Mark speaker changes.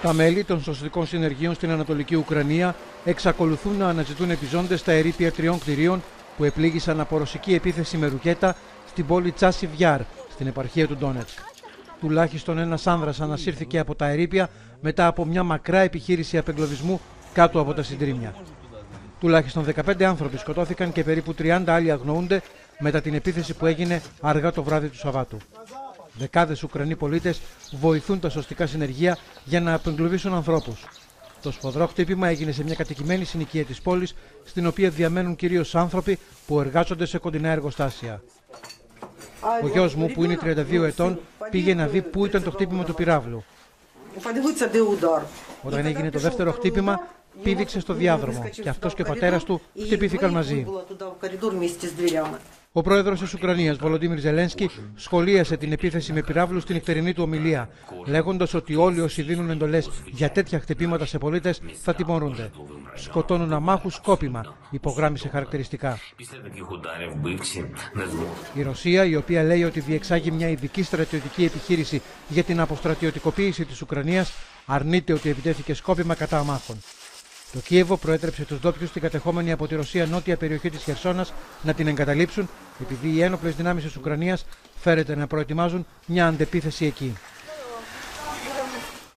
Speaker 1: Τα μέλη των σωστικών συνεργείων στην Ανατολική Ουκρανία εξακολουθούν να αναζητούν επιζώντες στα ερείπια 3 κτηρίων που επλήγησαν από ρωσική επίθεση με ρουκέτα στην πόλη Τσάσιβ Γιάρ, στην επαρχία του Ντόνετσκ. Τουλάχιστον ένας άνδρας ανασύρθηκε από τα ερείπια μετά από μια μακρά επιχείρηση απεγκλωβισμού κάτω από τα συντρίμμια. Τουλάχιστον 15 άνθρωποι σκοτώθηκαν και περίπου 30 άλλοι αγνοούνται μετά την επίθεση που έγινε αργά το βράδυ του Σαββάτου. Δεκάδες Ουκρανοί πολίτες βοηθούν τα σωστικά συνεργεία για να απεγκλωβίσουν ανθρώπους. Το σφοδρό χτύπημα έγινε σε μια κατοικημένη συνοικία της πόλης, στην οποία διαμένουν κυρίως άνθρωποι που εργάζονται σε κοντινά εργοστάσια. Ο γιος μου, που είναι 32 ετών, πήγε να δει πού ήταν το χτύπημα του πυράβλου. Όταν έγινε το δεύτερο χτύπημα, πήδηξε στο διάδρομο και αυτός και ο πατέρας του χτυπήθηκαν μαζί. Ο πρόεδρος της Ουκρανίας, Βολοντίμιρ Ζελένσκι, σχολίασε την επίθεση με πυράβλους στην νυχτερινή του ομιλία, λέγοντας ότι όλοι όσοι δίνουν εντολές για τέτοια χτυπήματα σε πολίτες θα τιμωρούνται. Σκοτώνουν αμάχους σκόπιμα, υπογράμμισε χαρακτηριστικά. Η Ρωσία, η οποία λέει ότι διεξάγει μια ειδική στρατιωτική επιχείρηση για την αποστρατιωτικοποίηση της Ουκρανίας, αρνείται ότι επιτέθηκε σκόπιμα κατά αμάχων. Το Κίεβο προέτρεψε τους ντόπιους στην κατεχόμενη από τη Ρωσία νότια περιοχή της Χερσόνας να την εγκαταλείψουν, επειδή οι ένοπλες δυνάμεις της Ουκρανίας φέρεται να προετοιμάζουν μια αντεπίθεση εκεί.